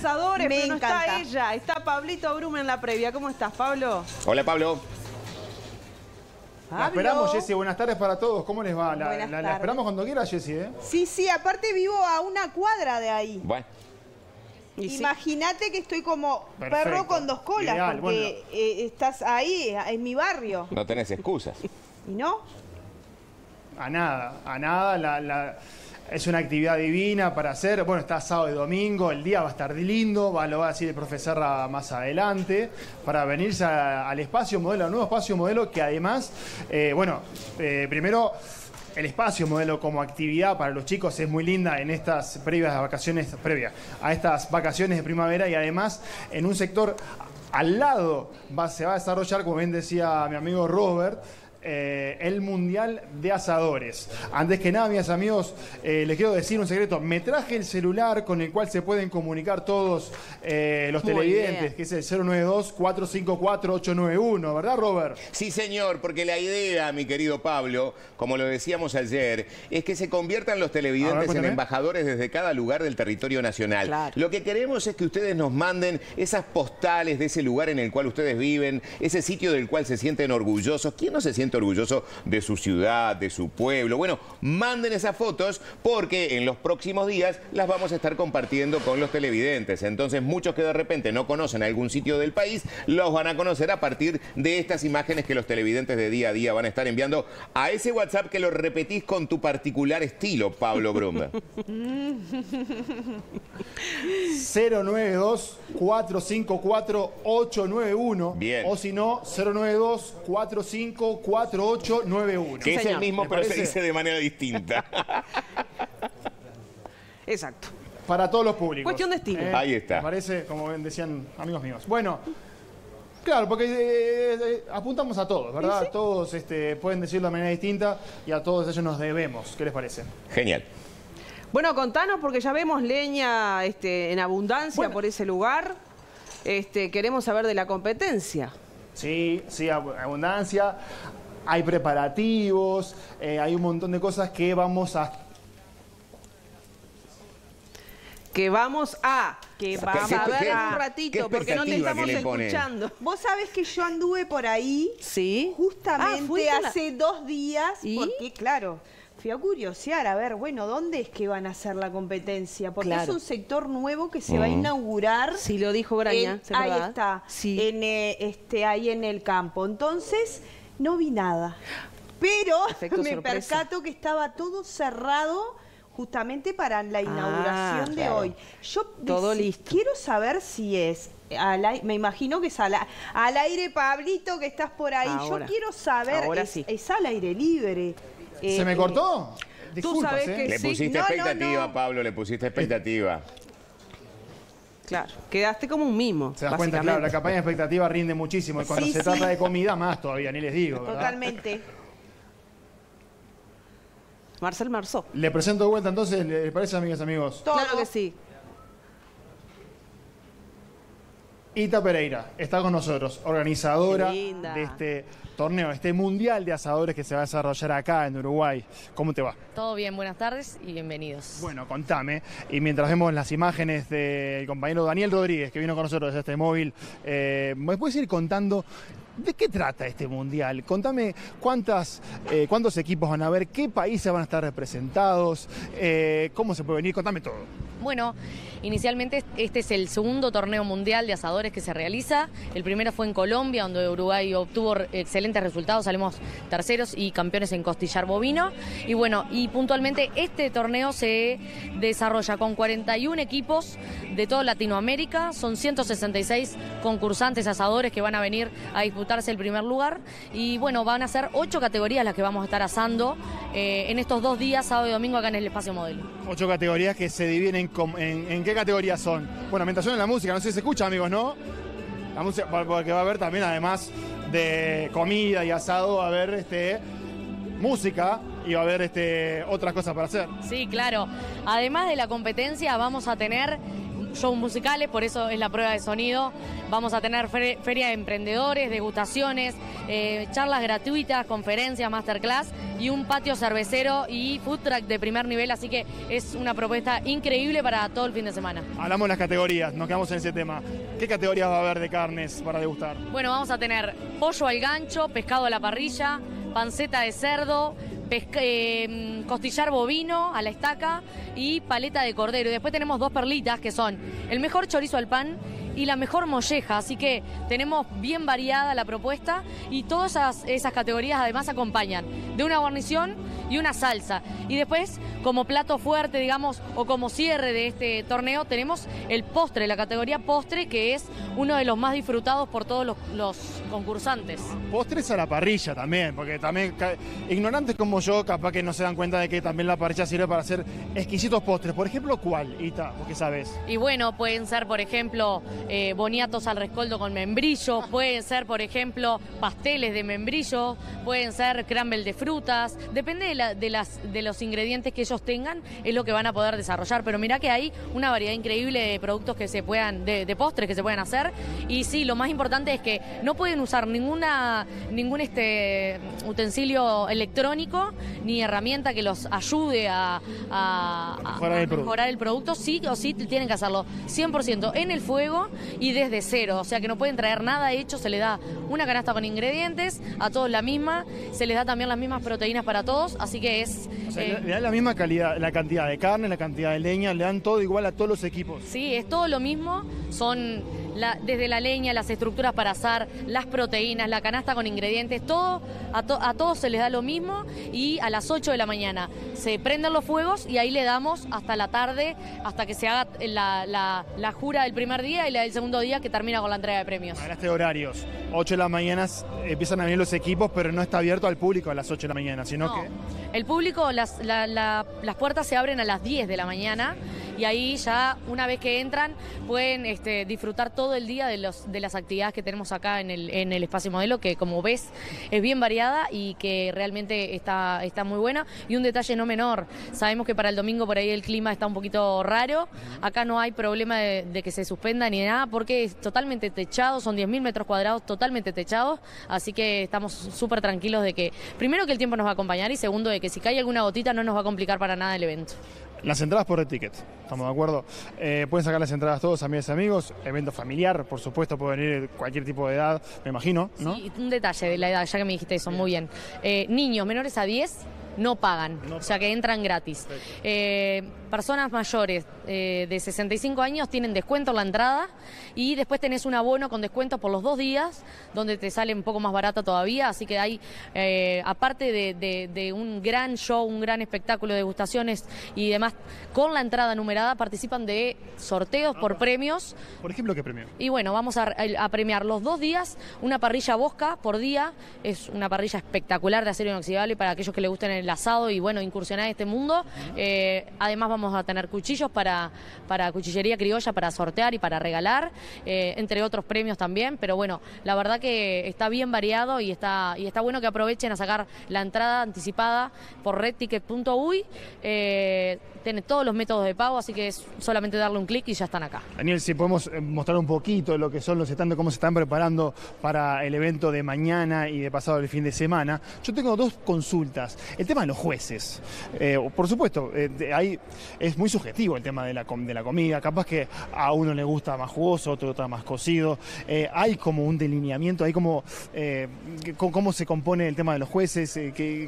asadores, Me pero no encanta. está ella. Está Pablito Brum en la previa. ¿Cómo estás, Pablo? Hola, Pablo. La esperamos, Jessy. Buenas tardes para todos. ¿Cómo les va? La tardes. esperamos cuando quiera, Jessy, ¿eh? Sí, sí, aparte vivo a una cuadra de ahí. Bueno, Y sí. Imagínate que estoy como Perfecto. perro con dos colas, Ideal, porque estás ahí, en mi barrio. no tenés excusas. ¿Y no? A nada. Es una actividad divina para hacer. Bueno, está sábado y domingo, el día va a estar lindo, lo va a decir el profesor más adelante, para venirse al espacio modelo, al nuevo espacio modelo, que además, primero, el espacio modelo como actividad para los chicos es muy linda en estas vacaciones a estas vacaciones de primavera, y además en un sector al lado se va a desarrollar, como bien decía mi amigo Robert, el Mundial de Asadores. Antes que nada, mis amigos, les quiero decir un secreto. Me traje el celular con el cual se pueden comunicar todos los Muy televidentes, bien. que es el 092-454-891, ¿verdad, Robert? Sí, señor, porque la idea, mi querido Pablo, como lo decíamos ayer, es que se conviertan los A ver, televidentes en cuéntame. embajadores desde cada lugar del territorio nacional. Claro. Lo que queremos es que ustedes nos manden esas postales de ese lugar en el cual ustedes viven, ese sitio del cual se sienten orgullosos. ¿Quién no se siente orgulloso de su ciudad, de su pueblo? Bueno, manden esas fotos porque en los próximos días las vamos a estar compartiendo con los televidentes. Entonces, muchos que de repente no conocen algún sitio del país, los van a conocer a partir de estas imágenes que los televidentes de día a día van a estar enviando a ese WhatsApp que lo repetís con tu particular estilo, Pablo Brum. 092-454-891. Bien. O si no, 092-454891. Que es señor. el mismo, ¿Le pero se parece? dice de manera distinta. Exacto. Para todos los públicos. Cuestión de estilo. Ahí está. Me parece, como decían amigos míos. Bueno, claro, porque apuntamos a todos, ¿verdad? ¿Sí? Todos pueden decirlo de manera distinta y a todos ellos nos debemos. ¿Qué les parece? Genial. Bueno, contanos, porque ya vemos leña en abundancia Bueno. por ese lugar. Queremos saber de la competencia. Sí, abundancia. Hay preparativos, hay un montón de cosas que vamos a... Que vamos a Que a vamos ver qué- un qué ratito, porque no te expectativa estamos que le pone? escuchando. Vos sabés que yo anduve por ahí Sí. justamente ¿fuiste a la- hace 2 días, ¿Y? porque claro, fui a curiosear, a ver, bueno, ¿dónde es que van a hacer la competencia? Porque Claro. es un sector nuevo que se va a inaugurar. Sí, lo dijo Graña, ¿es ahí verdad? está, Sí. ahí en el campo. Entonces, no vi nada. Pero Efecto me sorpresa. percato que estaba todo cerrado justamente para la inauguración de claro. hoy. Yo Todo listo. quiero saber si es me imagino que es al aire, Pablito, que estás por ahí. Ahora. Yo quiero saber, Ahora sí. es al aire libre. ¿Se me cortó? Tú Disculpas, sabés que Le sí. pusiste No, no, expectativa, no. Pablo, le pusiste expectativa. Claro, quedaste como un mimo, Se das cuenta, claro, la campaña de expectativa rinde muchísimo. Y cuando Sí, se sí. trata de comida, más todavía, ni les digo, ¿verdad? Totalmente. Marcel Marceau. Le presento de vuelta entonces, ¿les parece, amigas y amigos? Todo. Claro que sí. Ita Pereira está con nosotros, organizadora Qué linda. de este torneo, este mundial de asadores que se va a desarrollar acá en Uruguay. ¿Cómo te va? Todo bien, buenas tardes y bienvenidos. Bueno, contame. Y mientras vemos las imágenes del compañero Daniel Rodríguez, que vino con nosotros desde este móvil, ¿me puedes ir contando de qué trata este mundial? Contame cuántos equipos van a haber, qué países van a estar representados, cómo se puede venir, contame todo. Bueno, inicialmente este es el segundo torneo mundial de asadores que se realiza. El primero fue en Colombia, donde Uruguay obtuvo excelentes resultados, salimos terceros y campeones en costillar bovino. Y bueno, y puntualmente este torneo se desarrolla con 41 equipos de toda Latinoamérica. Son 166 concursantes asadores que van a venir a disputarse el primer lugar. Y bueno, van a ser 8 categorías las que vamos a estar asando en estos 2 días, sábado y domingo, acá en el Espacio Modelo. 8 categorías que se dividen en qué categorías son. Bueno, mientras suena la música, no sé si se escucha, amigos, ¿no? La música, porque va a haber también, además de comida y asado, va a haber música y va a haber otras cosas para hacer. Sí, claro. Además de la competencia, vamos a tener shows musicales, por eso es la prueba de sonido. Vamos a tener feria de emprendedores, degustaciones, charlas gratuitas, conferencias, masterclass y un patio cervecero y food truck de primer nivel, así que es una propuesta increíble para todo el fin de semana. Hablamos de las categorías, nos quedamos en ese tema. ¿Qué categorías va a haber de carnes para degustar? Bueno, vamos a tener pollo al gancho, pescado a la parrilla, panceta de cerdo, costillar bovino a la estaca y paleta de cordero. Y después tenemos 2 perlitas que son el mejor chorizo al pan y la mejor molleja, así que tenemos bien variada la propuesta y todas esas categorías además acompañan de una guarnición y una salsa. Y después, como plato fuerte, digamos, o como cierre de este torneo, tenemos el postre, la categoría postre, que es uno de los más disfrutados por todos los concursantes. Postres a la parrilla también, porque también ignorantes como yo capaz que no se dan cuenta de que también la parrilla sirve para hacer exquisitos postres. Por ejemplo, ¿cuál, Ita? ¿Vos qué sabes? Y bueno, pueden ser, por ejemplo, boniatos al rescoldo con membrillo, pueden ser, por ejemplo, pasteles de membrillo, pueden ser crumble de frutas, depende de los ingredientes que ellos tengan, es lo que van a poder desarrollar, pero mirá que hay una variedad increíble de productos que se puedan, de postres que se pueden hacer, y sí, lo más importante es que no pueden usar ningún utensilio electrónico, ni herramienta que los ayude a mejorar el producto, sí o sí tienen que hacerlo 100% en el fuego y desde cero, o sea que no pueden traer nada hecho, se les da una canasta con ingredientes, a todos la misma, se les da también las mismas proteínas para todos, así que es... O sea, le dan la misma calidad, la cantidad de carne, la cantidad de leña, le dan todo igual a todos los equipos. Sí, es todo lo mismo, son desde la leña, las estructuras para asar, las proteínas, la canasta con ingredientes, todo, a todos se les da lo mismo y a las 8 de la mañana se prenden los fuegos y ahí le damos hasta la tarde, hasta que se haga la jura del primer día y la del segundo día que termina con la entrega de premios. Hablaste de horarios, 8 de la mañana empiezan a venir los equipos, pero no está abierto al público a las 8 de la mañana, sino que... El público, las puertas se abren a las 10 de la mañana y ahí ya una vez que entran pueden disfrutar todo el día de las actividades que tenemos acá en el espacio modelo, que como ves es bien variada y que realmente está muy buena. Y un detalle no menor, sabemos que para el domingo por ahí el clima está un poquito raro, acá no hay problema de que se suspenda ni nada porque es totalmente techado, son 10.000 metros cuadrados totalmente techados, así que estamos súper tranquilos de que primero que el tiempo nos va a acompañar y segundo de que si cae alguna gotita no nos va a complicar para nada el evento. Las entradas por Red-Ticket, ¿estamos de acuerdo? Pueden sacar las entradas todos, amigas y amigos. Evento familiar, por supuesto, puede venir cualquier tipo de edad, me imagino, ¿no? Sí, un detalle de la edad, ya que me dijiste eso, muy bien. Niños menores a 10 no pagan, o sea que entran gratis. Personas mayores de 65 años tienen descuento en la entrada y después tenés un abono con descuento por los 2 días, donde te sale un poco más barata todavía, así que hay, aparte de un gran show, un gran espectáculo de degustaciones y demás, con la entrada numerada participan de sorteos por premios. ¿Por ejemplo qué premio? Y bueno, vamos a premiar los 2 días, una parrilla Bosca por día, es una parrilla espectacular de acero inoxidable para aquellos que les gusten el asado y bueno, incursionar en este mundo. Además vamos a tener cuchillos para cuchillería criolla para sortear y para regalar, entre otros premios también, pero bueno, la verdad que está bien variado y está bueno que aprovechen a sacar la entrada anticipada por redticket.uy. Tiene todos los métodos de pago, así que es solamente darle un clic y ya están acá. Daniel, si podemos mostrar un poquito lo que son los stands, cómo se están preparando para el evento de mañana y de pasado el fin de semana. Yo tengo 2 consultas. El tema de los jueces. Por supuesto, ahí es muy subjetivo el tema de la comida. Capaz que a uno le gusta más jugoso, a otro está más cocido. Hay como un delineamiento, hay como cómo se compone el tema de los jueces,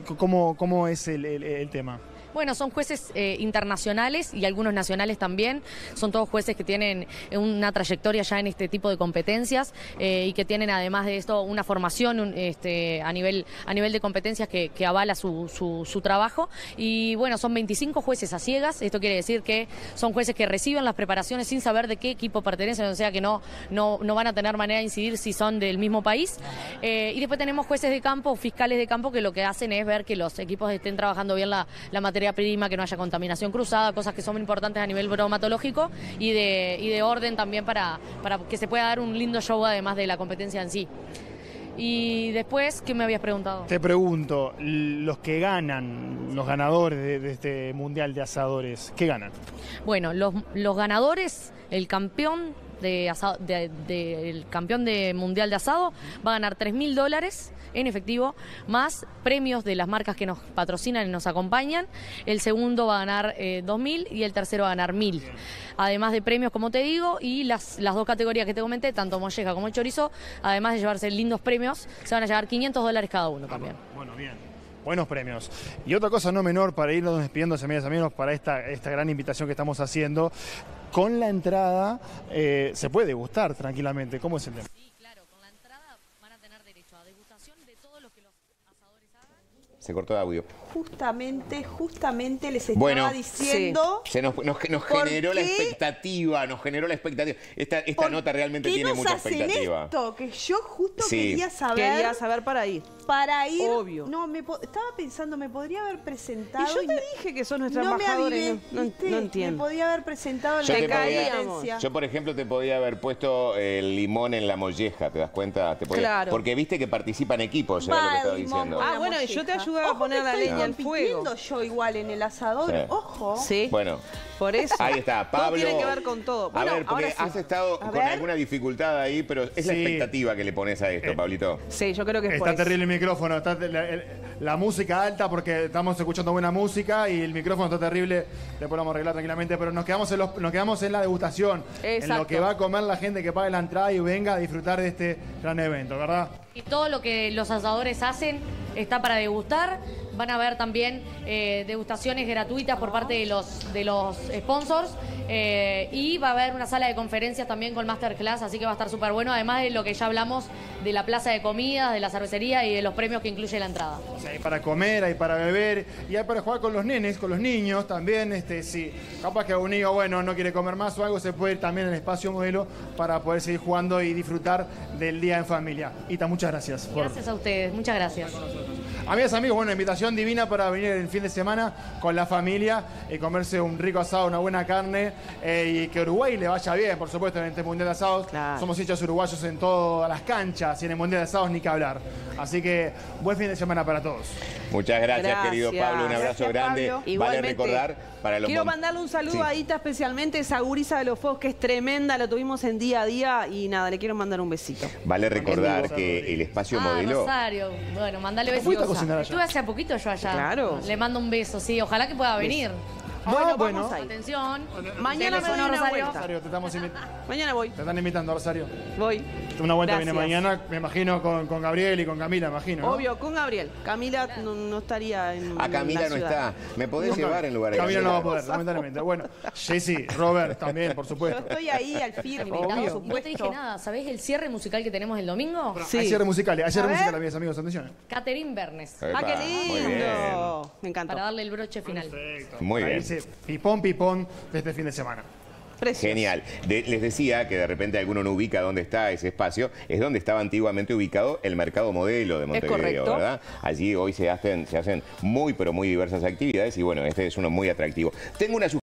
cómo es el tema. Bueno, son jueces internacionales y algunos nacionales también. Son todos jueces que tienen una trayectoria ya en este tipo de competencias y que tienen además de esto una formación a nivel de competencias que avala su trabajo. Y bueno, son 25 jueces a ciegas. Esto quiere decir que son jueces que reciben las preparaciones sin saber de qué equipo pertenecen, o sea que no van a tener manera de incidir si son del mismo país. Y después tenemos jueces de campo, fiscales de campo, que lo que hacen es ver que los equipos estén trabajando bien la materia prima, que no haya contaminación cruzada, cosas que son importantes a nivel bromatológico y de orden también para que se pueda dar un lindo show además de la competencia en sí. Y después, ¿qué me habías preguntado? Te pregunto, los que ganan, los ganadores de este Mundial de Asadores, ¿qué ganan? Bueno, los ganadores, el campeón del campeón de Mundial de Asado va a ganar $3.000 en efectivo, más premios de las marcas que nos patrocinan y nos acompañan. El segundo va a ganar 2.000 y el tercero va a ganar 1.000. Además de premios, como te digo, y las dos categorías que te comenté, tanto molleja como el chorizo, además de llevarse lindos premios, se van a llevar $500 cada uno también. Bueno, bien. Buenos premios. Y otra cosa no menor para irnos despidiendo, amigas y amigos, para esta gran invitación que estamos haciendo. Con la entrada se puede degustar tranquilamente. ¿Cómo es el tema? Sí, claro, con la entrada van a tener derecho a degustación de todo lo que los asadores hagan. Se cortó de audio. Justamente les estaba diciendo... Sí. Nos generó la expectativa, Esta nota realmente tiene mucha expectativa. Esto? Que yo justo Sí. quería saber... Quería saber para ir. Para ir... Obvio. No, estaba pensando, me podría haber presentado... Y yo te dije que sos nuestra no embajadora me avivé, y no ¿viste? entiendo. Me podía haber presentado en Yo la te podía- conferencia. Yo, por ejemplo, te podía haber puesto el limón en la molleja, ¿te das cuenta? Claro. Porque viste que participan equipos, era lo que estaba diciendo. Ah, bueno, y yo te ayudaba a poner la leña al fuego. Yo igual en el asador, Sí. ojo. Sí. Bueno, Por eso. ahí está, Todo Pablo. tiene que ver con todo. Bueno, a ver, porque ahora sí. has estado con ver. alguna dificultad ahí, pero es la Sí. expectativa que le pones a esto, Pablito. Sí, yo creo que es por Está eso. terrible el micrófono, está la música alta porque estamos escuchando buena música y el micrófono está terrible, le podemos arreglar tranquilamente, pero nos quedamos en la degustación, en Exacto. lo que va a comer la gente que pague la entrada y venga a disfrutar de este gran evento, ¿verdad? Y todo lo que los asadores hacen está para degustar. Van a haber también degustaciones gratuitas por parte de los sponsors. Y va a haber una sala de conferencias también con masterclass, así que va a estar súper bueno. Además de lo que ya hablamos de la plaza de comidas, de la cervecería y de los premios que incluye la entrada. O sea, hay para comer, hay para beber y hay para jugar con los nenes, con los niños también. Si capaz que un niño, bueno, no quiere comer más o algo, se puede ir también en el espacio modelo para poder seguir jugando y disfrutar del día en familia. Ita, muchas gracias. Gracias a ustedes, muchas gracias. Amigas, amigos, bueno, invitación divina para venir el fin de semana con la familia y comerse un rico asado, una buena carne y que Uruguay le vaya bien, por supuesto, en este Mundial de Asados. Claro. Somos hinchas uruguayos en todas las canchas y en el Mundial de Asados ni que hablar. Así que buen fin de semana para todos. Muchas gracias, Gracias. querido Pablo. Un abrazo Gracias, grande. Pablo. Vale Igualmente. recordar para los Quiero mandarle un saludo Sí. a Ita especialmente, esa gurisa de los fuegos que es tremenda, la tuvimos en día a día y nada, le quiero mandar un besito. Vale recordar que el espacio modelo... Rosario. Bueno, mandale besos. ¿Fuiste a cocinar allá? Estuve hace poquito yo allá. Claro. Le mando un beso, sí. Ojalá que pueda venir. Bueno, bueno. vamos a ir. Atención. Mañana me Teléfono, doy una Rosario. vuelta. Rosario, Mañana voy, te están invitando, Rosario. voy. Una vuelta Gracias. viene mañana, me imagino, con Gabriel y con Camila, imagino, ¿no? Obvio, con Gabriel. Camila no estaría en A Camila la no ciudad. está. ¿Me podés llevar en lugar de Camila no va a Camila? poder, lamentablemente. Bueno, Jessy, Robert también, por Yo supuesto. estoy ahí al firme, Invitado, por no te supuesto. dije nada. ¿Sabés el cierre musical que tenemos el domingo? Sí. Hay cierre musical, ver. amigos, amigos, atención. Catherine Bernes. Ah, Epa, qué muy lindo. bien. Me encantó. Para darle el broche final. Muy Para bien. irse pipón de este fin de semana. Precioso. Genial. Les decía que de repente alguno no ubica dónde está ese espacio. Es donde estaba antiguamente ubicado el Mercado Modelo de Montevideo, correcto. ¿verdad? Allí hoy se hacen muy, pero muy diversas actividades y bueno, este es uno muy atractivo. Tengo una